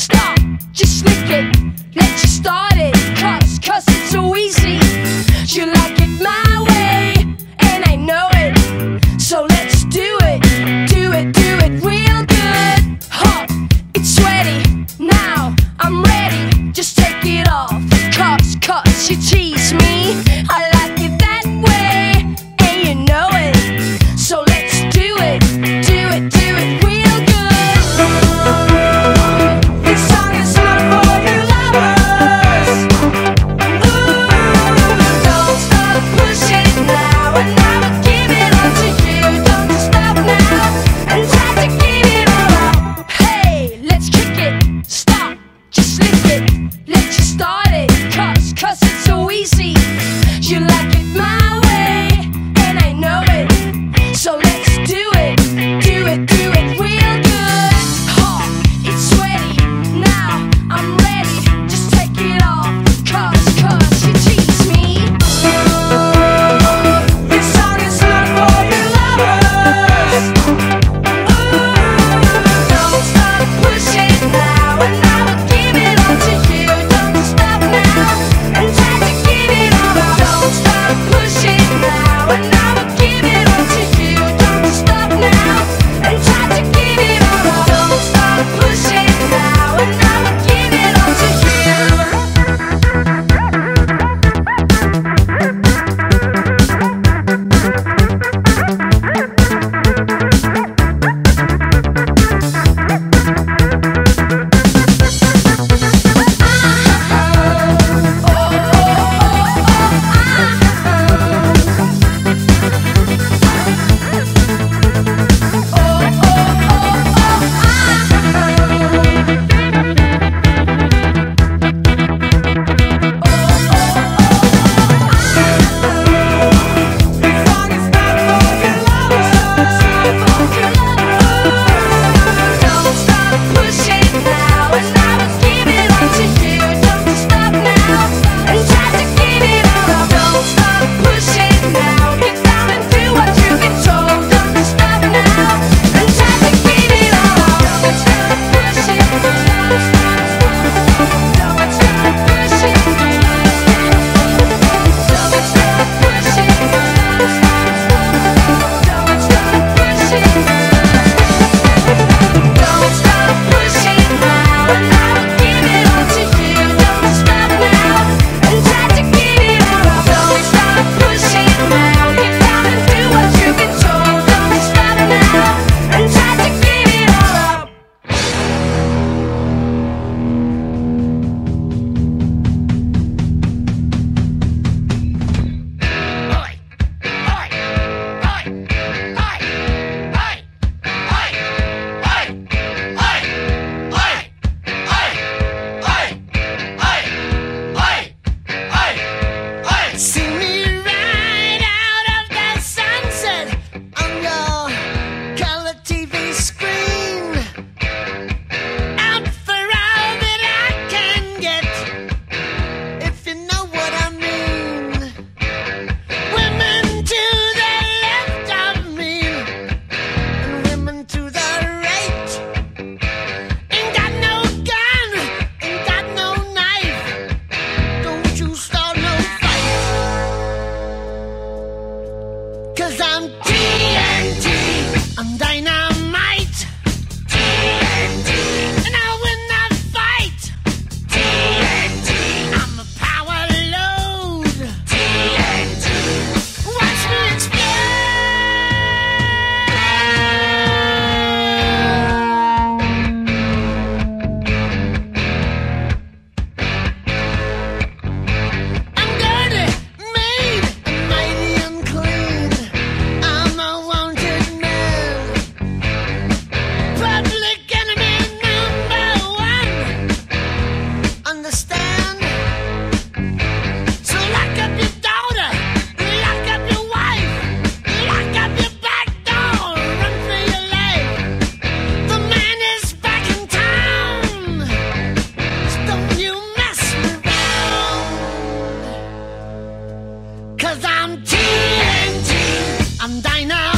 stop, just lick it, let you start it. Cause it's so easy. You like it my way, and I know it. So let's do it, do it, do it real good. Hot, it's sweaty, now I'm ready. Just take it off, cause you tease me. I like it that way, and you know it. So let's do it, do it, do it real good. This song is not for you lovers. Ooh, don't stop, push it now, and I will give it all to you. Don't you stop now, and try to give it all up. Hey, let's kick it, stop, just lick it, let you start it. Cause it's so easy. You like it my way, and I know it. So let's do it, do it, do it real good. Hot, it's sweaty, now I'm ready. Just take it off, cause you tease me. This song is not for you lovers. Ooh, don't stop, push it now, and I will give it all to you. Don't you stop now, and try to give it all up. Don't stop, push it now, and I will give it all to you. Don't you stop now, and try to give it all up. Don't stop, push it now, and I will give it all to you. Cause I'm TNT, I'm dynamite. TNT, and I win that fight. TNT, I'm a power load. TNT, watch me I'm dirty, made, and mighty unclean. I'm a wanted man, public enemy #1. Understand? So lock up your daughter, lock up your wife, lock up your back door, run for your life. The man is back in town, so don't you mess around. Cause I'm TNT, I'm dynamite.